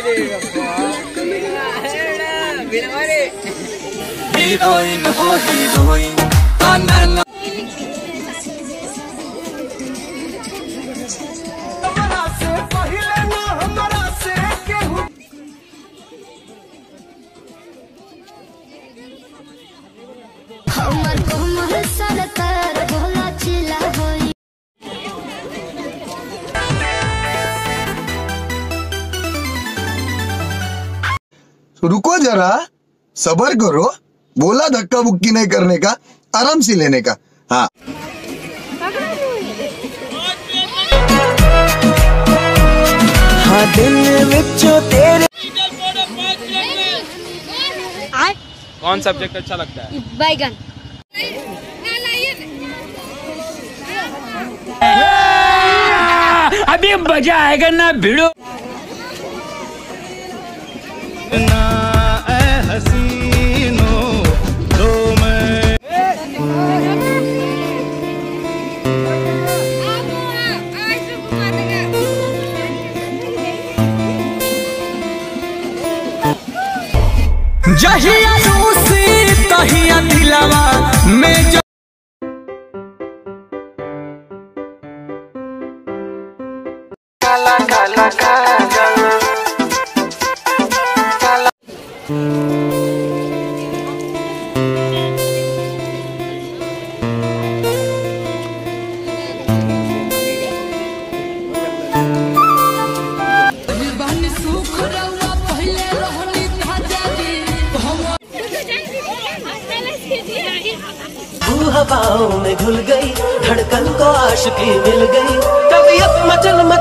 Heroine हो heroine रुको जरा, सबर करो। बोला धक्का बुक्की नहीं करने का, आराम से लेने का। हाँ दिल विचों तेरे। कौन सब्जेक्ट अच्छा लगता है? बैगन। अभी मजा आएगा ना भिड़ो ना हसीनो दो मैं। जहिया रूसी तहिया दिलावा में काला काला काजल हवाओं में घुल गई, धड़कन को आशिकी मिल गई, तबीयत मचल मचल